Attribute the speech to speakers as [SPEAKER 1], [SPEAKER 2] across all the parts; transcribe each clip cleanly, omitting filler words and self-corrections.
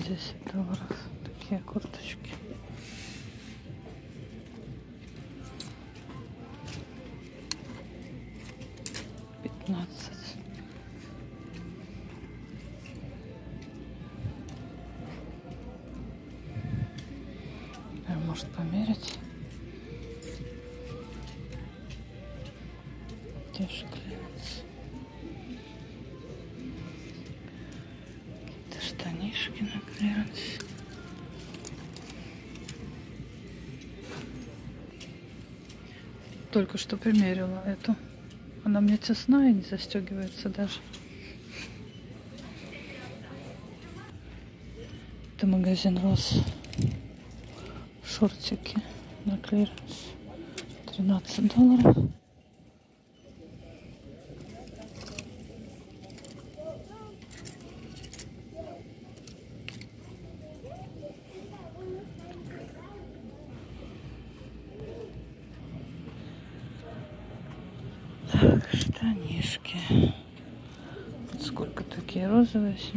[SPEAKER 1] $10. Такие курточки. 15. Может померить. Тоже клеится. Какие-то штанишки на клеенсе. Только что примерила эту. Она мне тесная и не застегивается даже. Это магазин Рос. Шортики на клиренс. $13. Так, штанишки. Вот сколько такие розовые? $17.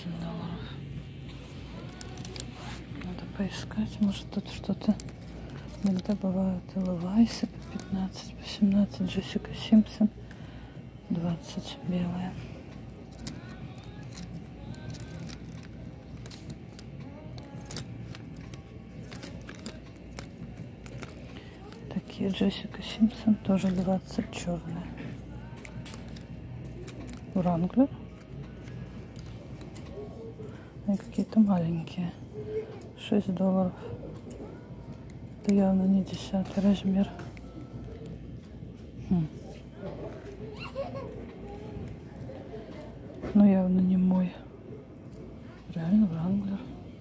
[SPEAKER 1] Надо поискать, может тут что-то. Иногда бывают и Левайсы по 15, по 17, Джессика Симпсон 20 белая. Такие Джессика Симпсон тоже 20 черные. Wrangler. И какие-то маленькие. $6. Это явно не 10 размер. Ну явно не мой. Реально Wrangler.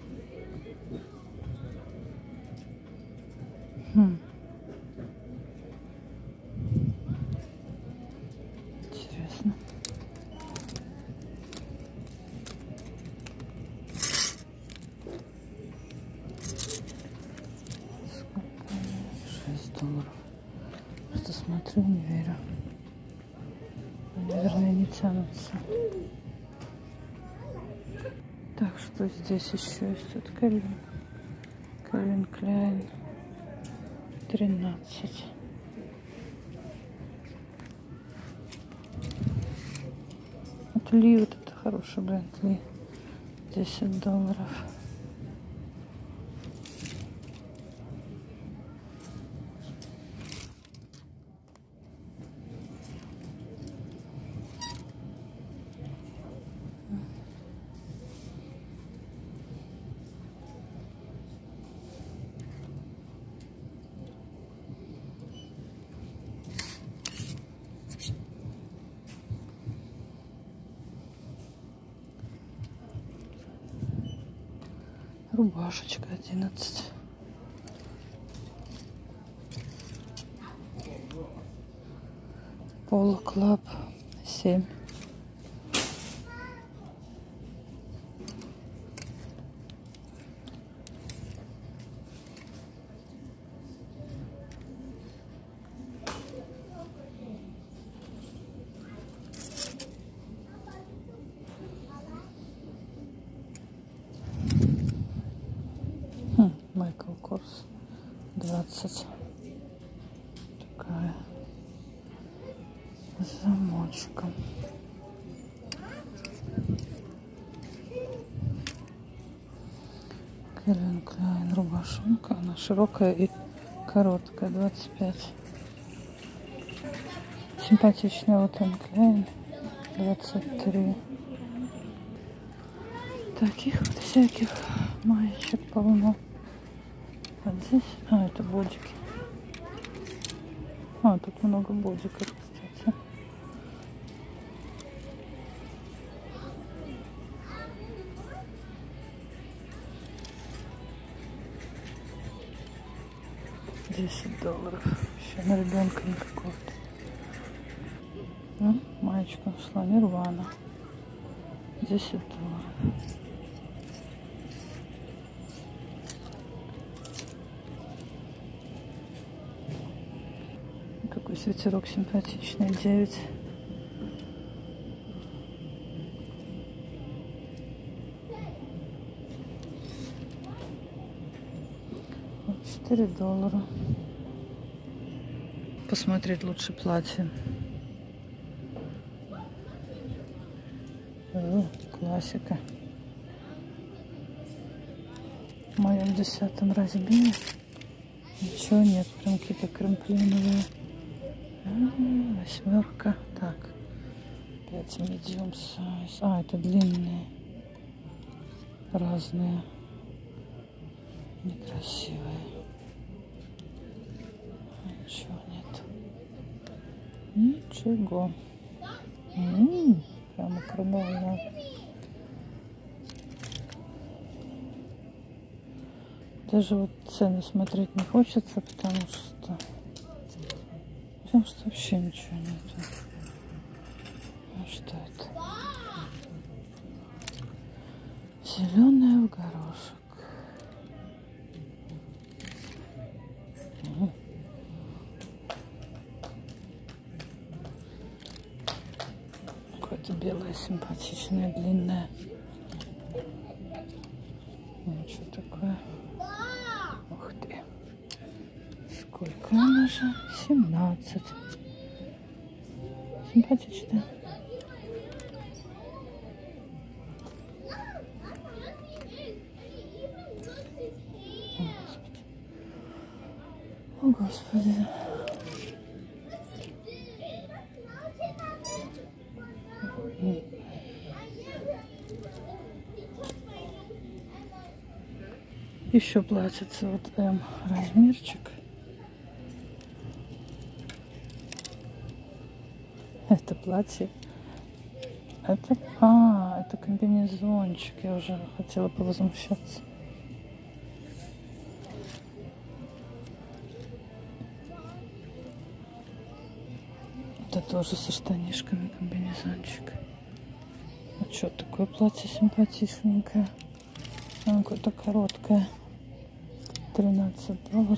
[SPEAKER 1] Интересно. $6. Просто смотрю, не верю. Наверное, не тянутся. Так, что здесь еще есть? Тут Calvin Klein 13. Вот Ли, вот это хороший бренд Ли. $10. Рубашечка 11. Polo Club 7. Майкл Корс 20. Такая с замочком. Calvin Klein рубашонка. Она широкая и короткая. 25. Симпатичная вот он Klein 23. Таких вот всяких маечек полно. А здесь, это бодики. Тут много бодиков, кстати. $10. Еще на ребенка никакого-то. Маечка нашла. Нирвана. $10. Какой свитерок симпатичный. 9. $4. Посмотреть лучше платье. О, классика. В моем 10-м размере ничего нет, прям какие-то кремплиновые. 8. Так, 5 medium size. А, это длинные, разные, некрасивые. Ничего нет. Ничего. Прямо крыловая. Даже вот цены смотреть не хочется, потому что вообще ничего нет. А что это? Зеленая в горошек. Какое-то белое, симпатичное, длинное. Ну, что такое? Ух ты. Сколько она же? 17. Симпатично. О, Господи. Еще платится вот М размерчик. Это платье. Это комбинезончик. Я уже хотела повозмущаться. Это тоже со штанишками комбинезончик. А что такое платье симпатичненькое? Оно какое-то короткое. $13.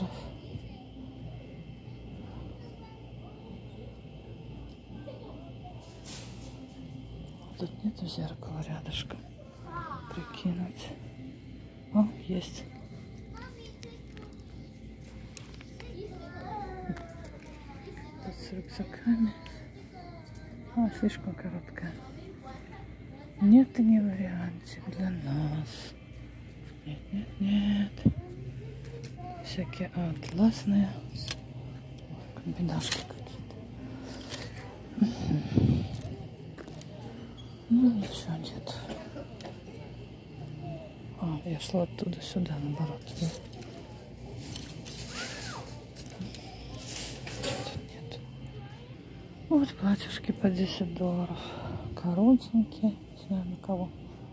[SPEAKER 1] Тут нету зеркала рядышком. Прикинуть. О, есть. Тут с рюкзаками. Слишком короткая. Нет, не вариантик для нас. Нет. Всякие атласные комбинашки какие-то. Ну, ничего нет. Я шла оттуда сюда, наоборот. Да? Тут нет. Вот платьюшки по $10. Коротенькие. Не знаю на кого.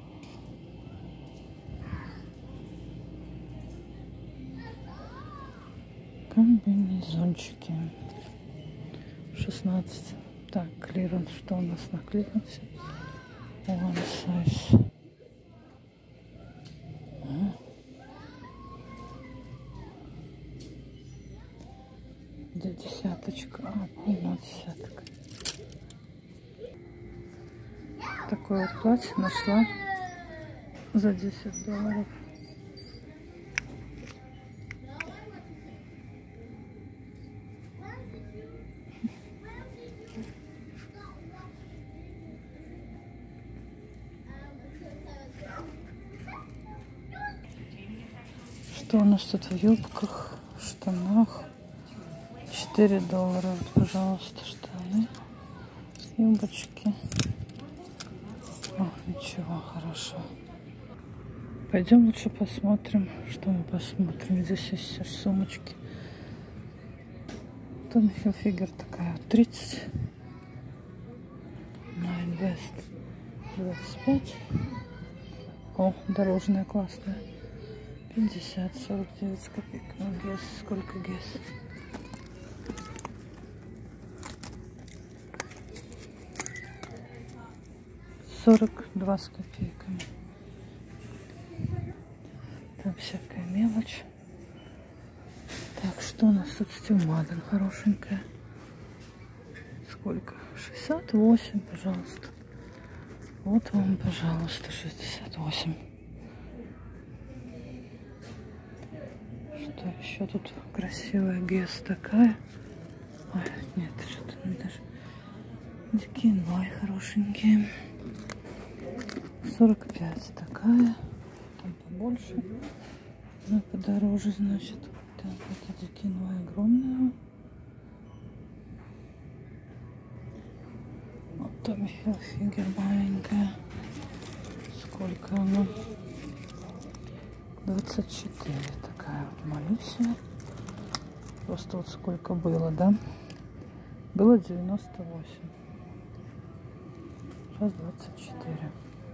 [SPEAKER 1] Комбинезончики. 16. Так, клиренс. Что у нас на клиренсе? One size. Где десяточка? Полная десятка. Такое вот платье нашла за $10. Что у нас тут в юбках, в штанах? $4. Вот, пожалуйста, штаны, юбочки. О, ничего, хорошо. Пойдем лучше посмотрим, что мы посмотрим. Здесь есть сумочки. Tommy Hilfiger такая 30. Nine West 25. О, дорожная классная. 50, 49 копеек. Ну, гес, сколько гес? $42 с копейками. Там всякая мелочь. Так, что у нас тут? Стилмаден хорошенькая. Сколько? 68, пожалуйста. Вот вам, пожалуйста, 68. Что Что еще тут красивая Гесс такая? Ой, нет, что-то не даже. Дикиной хорошенькие. 45 такая. Там побольше. Но подороже, значит. Так, это дикиной огромная. Вот Томми Хилфигер маленькая. Сколько она? 24. Такая вот малюсия. Просто вот сколько было, да? Было 98. Сейчас 24.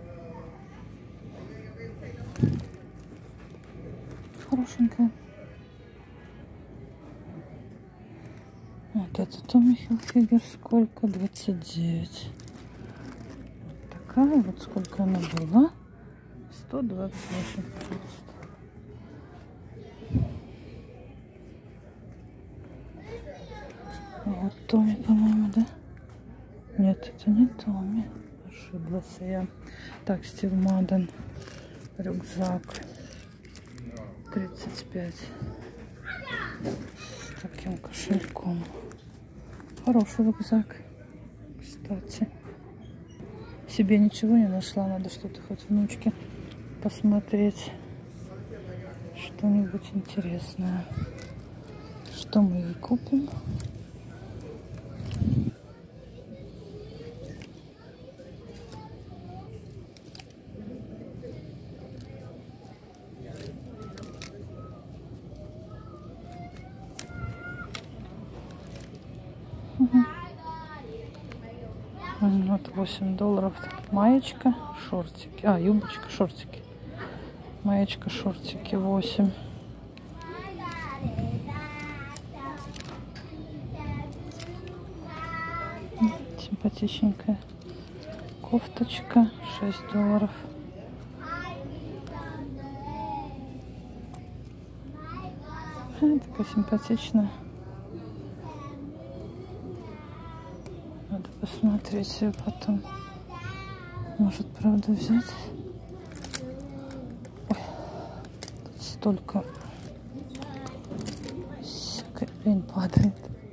[SPEAKER 1] Хорошенькая. Вот это Томми Хилфигер сколько? 29. Вот такая вот сколько она была? 128, пожалуйста. Вот Томми, по-моему, да? Нет, это не Томми. Ошиблась я. Так, Стив Маден. Рюкзак. 35. С таким кошельком. Хороший рюкзак. Кстати. Себе ничего не нашла. Надо что-то хоть внучке посмотреть. Что-нибудь интересное. Что мы ей купим? Вот $8. Маечка, шортики. А, юбочка, шортики. Маечка, шортики 8. Симпатичненькая. Кофточка $6. Такая симпатичная. Надо посмотреть ее потом. Может, правда, взять? Ой, тут столько всякой, блин, падает.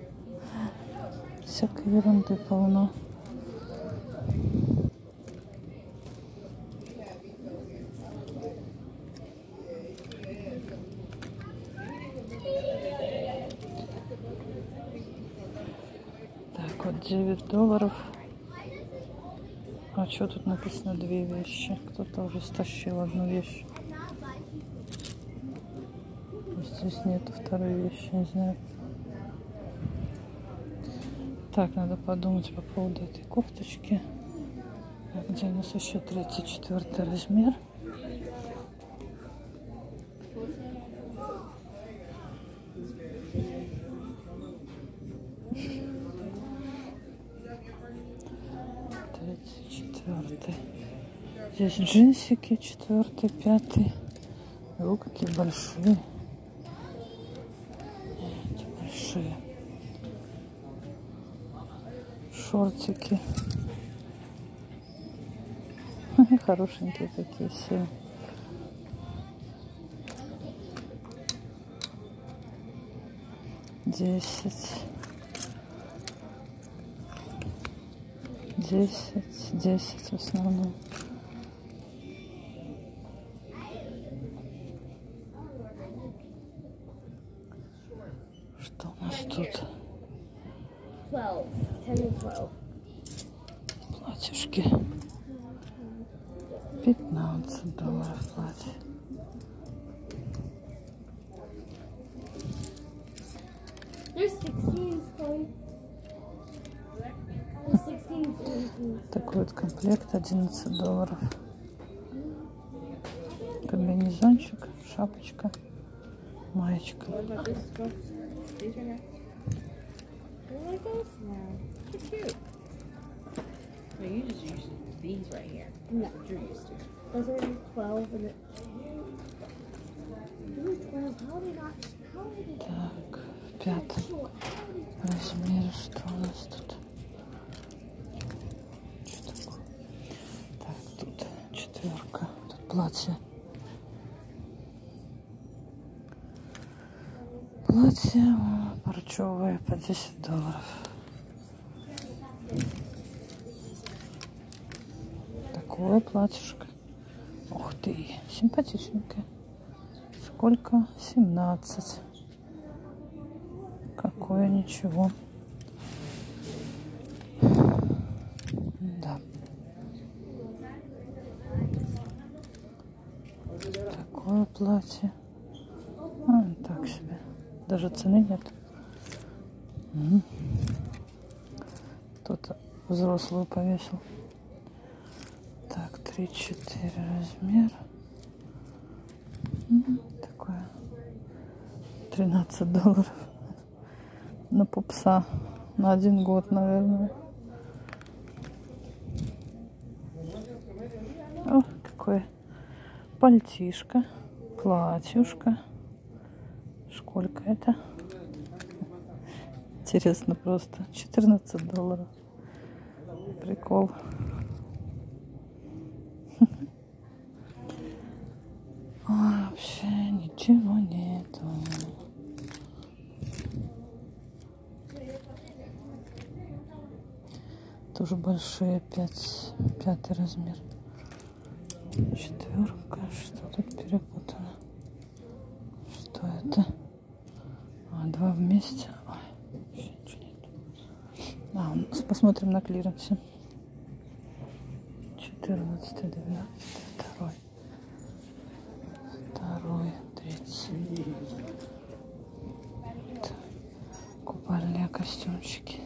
[SPEAKER 1] Всякой ерунды полно. Так, вот $9. А что тут написано? 2 вещи. Кто-то уже стащил одну вещь. Здесь нету второй вещи, не знаю. Так, надо подумать по поводу этой кофточки. А где у нас еще 34 размер? Здесь джинсики 4-й, 5-й. О, какие большие. Эти большие. Шортики. Хорошенькие такие все. Десять в основном. Что у нас тут?
[SPEAKER 2] 12. 10 and 12.
[SPEAKER 1] Платьишки. $15 платье.
[SPEAKER 2] There's 16s, Chloe. There's 16s, 17s.
[SPEAKER 1] Такой вот комплект $11. Комбинезончик, шапочка, маечка.
[SPEAKER 2] What about this? These right here. You like those? No. They're cute.
[SPEAKER 3] No, you just use these right here.
[SPEAKER 2] No.
[SPEAKER 3] That's what you're used to.
[SPEAKER 2] Those are 12 and it. Those 12. How are they not? How are they
[SPEAKER 1] Так, в пятом
[SPEAKER 2] short? How are they
[SPEAKER 1] размере что у нас тут? Что такое? Так, тут 4. Тут платье. платье парчевое по $10. Такое платьишко. Ух ты, симпатичненькое. Сколько? 17. Какое ничего. Да. Такое платье. Так себе. Даже цены нет. Кто-то взрослую повесил. Так, 3-4 размер. Такое. $13. На пупса. На 1 год, наверное. О, какое пальтишко. Платьюшко. Сколько это? Интересно просто. $14. Прикол. Ой, вообще ничего нету. Тоже большие, 5 размер. 4. Что тут перепутано? Что это? 2 вместе. Ой, ничего нет. Посмотрим на клиренсе. 14, 12, 2. 30. Купальные костюмчики.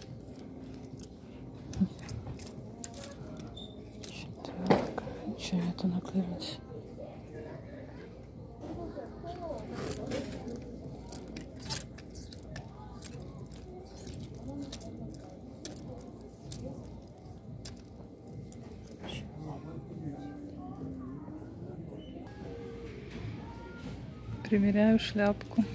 [SPEAKER 1] 4. Ничего нету на клиренсе. Примеряю шляпку.